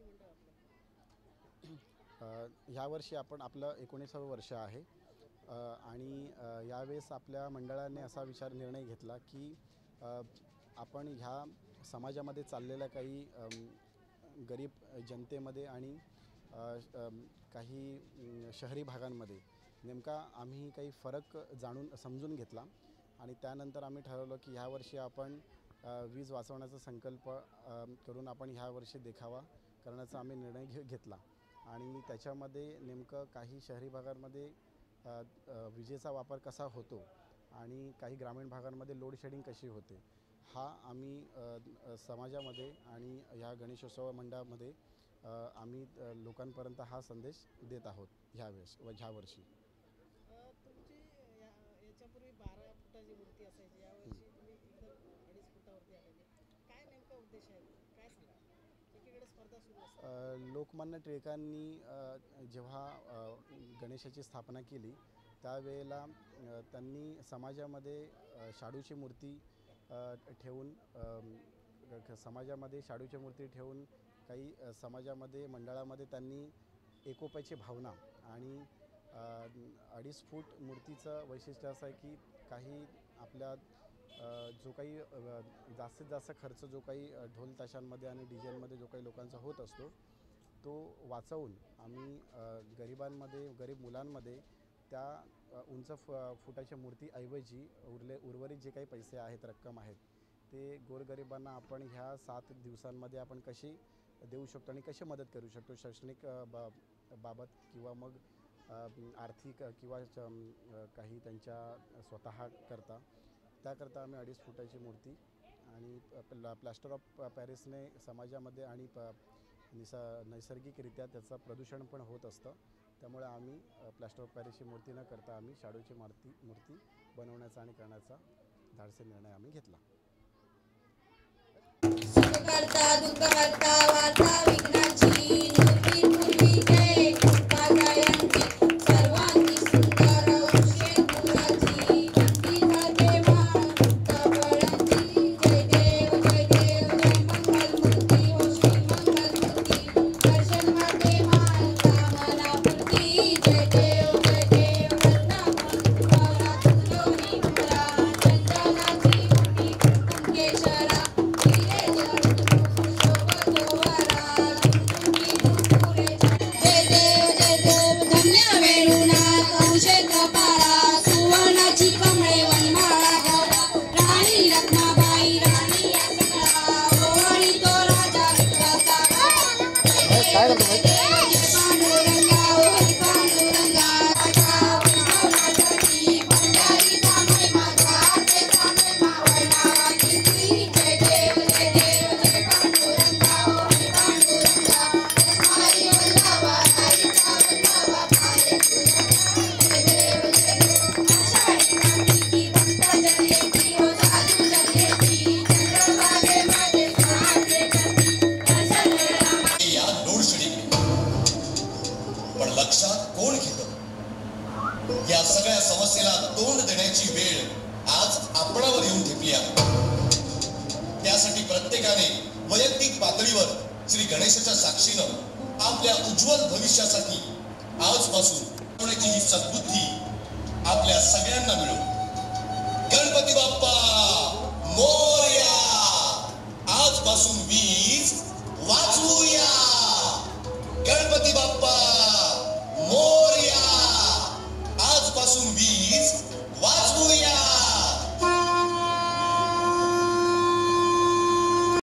ह्यावर्षी आपण आपलं 19वं वर्ष आहे आणि यावेळेस आपल्या मंडळाने असा निर्णय घेतला की आपण ह्या समाजामध्ये चाललेल्या काही गरीब जनतेमध्ये आणि काही शहरी भागांमध्ये नेमका आम्ही काही फरक समजून घेतला आणि त्यानंतर आम्ही ठरवलं की ह्या वर्षी आपण वीज वाचवण्याचा संकल्प करून आपण ह्या वर्षी देखावा करण्याचा आम्ही निर्णय घेतला आणि त्याच्यामध्ये नेमकं काही शहरी भागांमध्ये विजेचा वापर कसा होतो आणि काही ग्रामीण भागांमध्ये लोड शेडिंग कशी होते हा आम्ही समाजामध्ये आणि ह्या गणेशोत्सव मंडळामध्ये आम्ही लोकांपर्यंत हा संदेश देत आहोत ह्या वर्षी. तुमची याच्यापूर्वी 12 फुटाची मूर्ती असायची, यावर्षी तुम्ही एकदम 2.5 फुटावरती आलेले. काय नेमका उद्देश आहे, काय सांगा? एकीकडे स्पर्धा सुरू असते. लोकमान्य टिळकांनी जेव्हा गणेशाची स्थापना केली त्यावेळेला त्यांनी समाजामध्ये शाडूची मूर्ती ठेवून काही समाजामध्ये मंडळामध्ये त्यांनी एकोप्याची भावना आणि 2.5 फूट मूर्तीचं वैशिष्ट्य असं आहे की काही आपल्या जो काही जास्तीत जास्त खर्च जो काही ढोल ताशांमध्ये आणि डीजेमध्ये जो काही लोकांचा होत असतो तो वाचवून आम्ही गरीब मुलांमध्ये त्या उंच फुटाच्या मूर्तीऐवजी उर्वरित जे काही पैसे आहेत रक्कम आहेत ते गोरगरिबांना आपण ह्या 7 दिवसांमध्ये आपण कशी देऊ शकतो आणि कशी मदत करू शकतो शैक्षणिक बाबत किंवा मग आर्थिक किंवा काही त्यांच्या स्वतः त्याकरता आम्ही 2.5 फुटाची मूर्ती आणि प्लास्टर ऑफ पॅरिसने समाजामध्ये आणि नैसर्गिकरित्या त्याचं प्रदूषण पण होत असतं त्यामुळे आम्ही प्लास्टर ऑफ पॅरिसची मूर्ती न करता आम्ही शाडूची मूर्ती बनवण्याचा आणि करण्याचा धाडसी निर्णय आम्ही घेतला. या सगळ्या समस्येला तोंड देण्याची वेळ आज आपणावर येऊन ठेपली आहे. त्यासाठी प्रत्येकाने वैयक्तिक पातळीवर श्री गणेशाच्या साक्षीनं आपल्या उज्ज्वल भविष्यासाठी आजपासून ही सद्बुद्धी आपल्या सगळ्यांना मिळो. गणपती बाप्पा मोरया. आजपासून